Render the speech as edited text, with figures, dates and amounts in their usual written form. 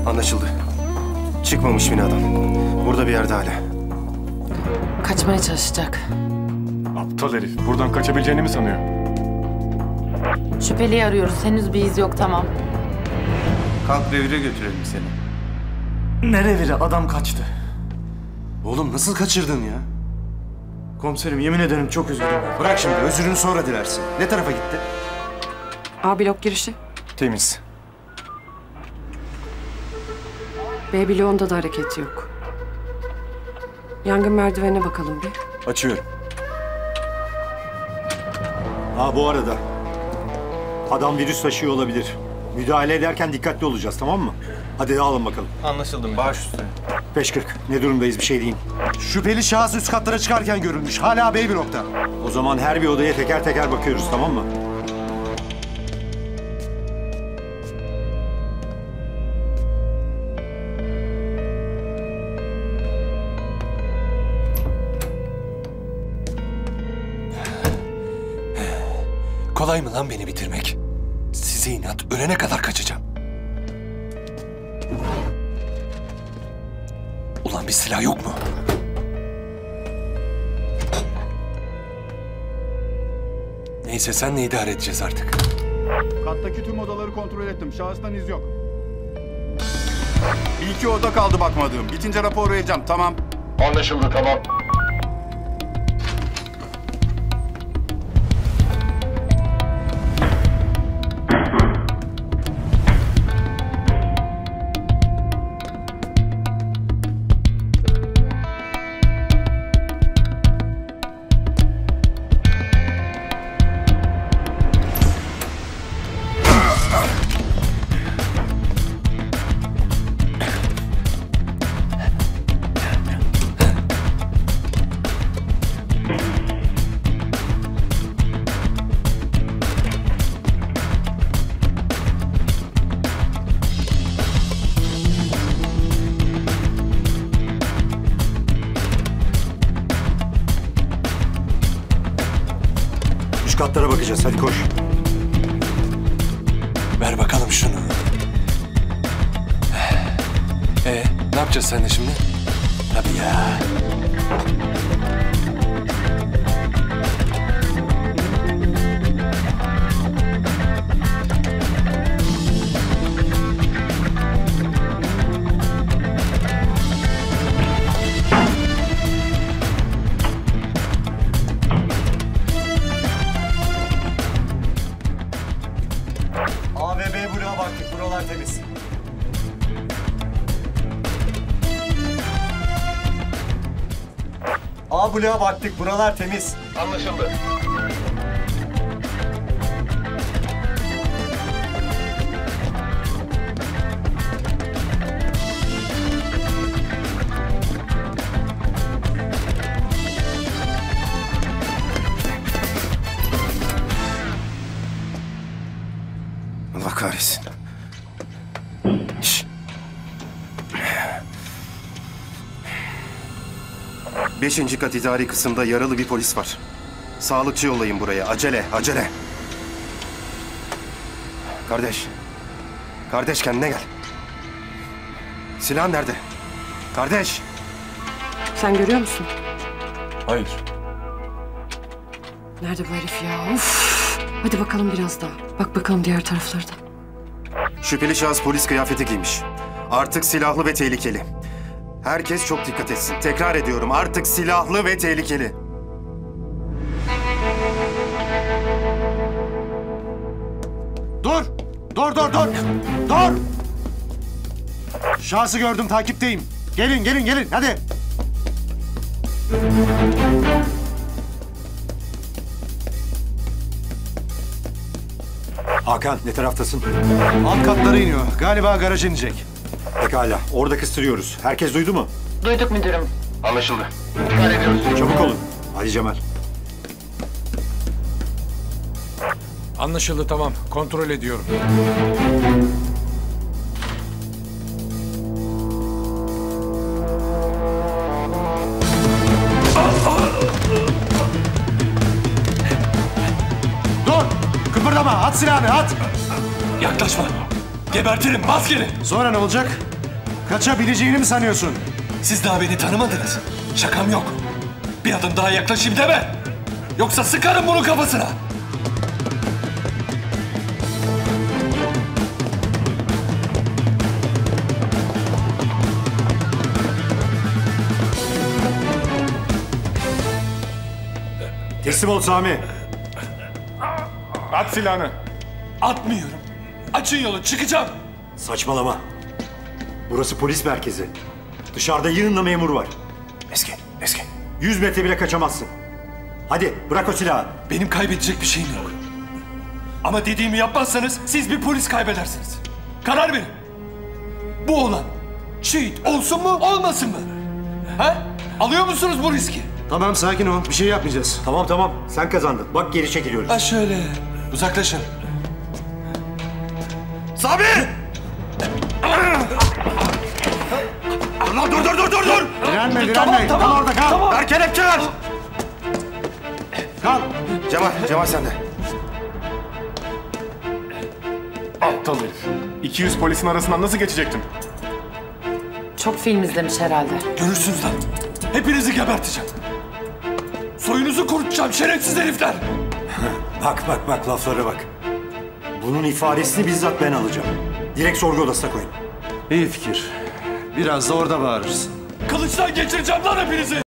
Anlaşıldı. Çıkmamış binadan. Burada bir yerde hala. Kaçmaya çalışacak. Aptal herif. Buradan kaçabileceğini mi sanıyor? Şüpheliyi arıyoruz. Henüz bir iz yok, tamam. Kalk revire götürelim seni. Ne reviri? Adam kaçtı. Oğlum nasıl kaçırdın ya? Komiserim yemin ederim çok üzgünüm. Bırak şimdi, özrünü sonra dilersin. Ne tarafa gitti? A blok girişi. Temiz. B bloğunda da hareket yok. Yangın merdivenine bakalım bir. Açıyorum. Ha bu arada. Adam virüs taşıyor olabilir. Müdahale ederken dikkatli olacağız, tamam mı? Hadi dağılın bakalım. Anlaşıldı. Baş üstüne. 5:40. Ne durumdayız, bir şey deyin. Şüpheli şahıs üst katlara çıkarken görülmüş. Hala B blokta. O zaman her bir odaya teker teker bakıyoruz, tamam mı? Kolay mı lan beni bitirmek? Size inat, ölene kadar kaçacağım. Ulan bir silah yok mu? Neyse senle idare edeceğiz artık. Kattaki tüm odaları kontrol ettim. Şahıstan iz yok. Bir iki oda kaldı bakmadığım. Bitince rapor vereceğim. Tamam. Anlaşıldı, tamam. Üst katlara bakacağız, hadi koş. Ver bakalım şunu. Ne yapacağız seninle şimdi? Tabii ya. A ve B bloğa baktık, buralar temiz. A bloğa baktık, buralar temiz. Anlaşıldı. Allah kahretsin. Şşş. 5. kat idari kısımda yaralı bir polis var. Sağlıkçı yollayın buraya. Acele, acele. Kardeş. Kardeş kendine gel. Silahın nerede? Kardeş. Sen görüyor musun? Hayır. Nerede bu herif ya? Of! Hadi bakalım biraz daha. Bak bakalım diğer taraflarda. Şüpheli şahıs polis kıyafeti giymiş. Artık silahlı ve tehlikeli. Herkes çok dikkat etsin. Tekrar ediyorum, artık silahlı ve tehlikeli. Dur! Dur, dur, dur! Dur! Şahsı gördüm, takipteyim. Gelin, gelin, gelin, hadi! Hakan, ne taraftasın? Alt katlara iniyor. Galiba garaja inecek. Pekala, orada kıstırıyoruz. Herkes duydu mu? Duyduk müdürüm. Anlaşıldı. İdare ediyoruz. Çabuk olun. Hadi Cemal. Anlaşıldı, tamam. Kontrol ediyorum. Dur! Kıpırdama, at silahını, at! Yaklaşma. Gebertirim, bas geri. Sonra ne olacak? Kaçabileceğini mi sanıyorsun? Siz daha beni tanımadınız. Şakam yok. Bir adım daha yaklaşayım deme. Yoksa sıkarım bunu kafasına. Teslim ol Sami. At silahını. Atmıyorum. Açın yolu, çıkacağım. Saçmalama. Burası polis merkezi. Dışarıda yığınla memur var. Eski. 100 metre bile kaçamazsın. Hadi bırak o silahı. Benim kaybedecek bir şeyim yok. Ama dediğimi yapmazsanız siz bir polis kaybedersiniz. Karar verin. Bu olan şehit olsun mu, olmasın mı? Ha? Alıyor musunuz bu riski? Tamam sakin ol. Bir şey yapmayacağız. Tamam sen kazandın. Bak geri çekiliyoruz. Ha şöyle. Uzaklaşın. Sami! Allah dur! Direnme. Tamam. Kal orada kal. Tamam. Ver kelepçeler. Kal. Cemal sen de. Aptal herif. 200 polisin arasından nasıl geçecektim? Çok film izlemiş herhalde. Görürsünüz lan. Hepinizi geberteceğim. Soyunuzu kurutacağım şerefsiz herifler. Bak laflara bak. Bunun ifadesini bizzat ben alacağım. Direkt sorgu odasına koyun. İyi fikir. Biraz da orada bağırırsın. Kılıçtan geçireceğim lan hepinizi.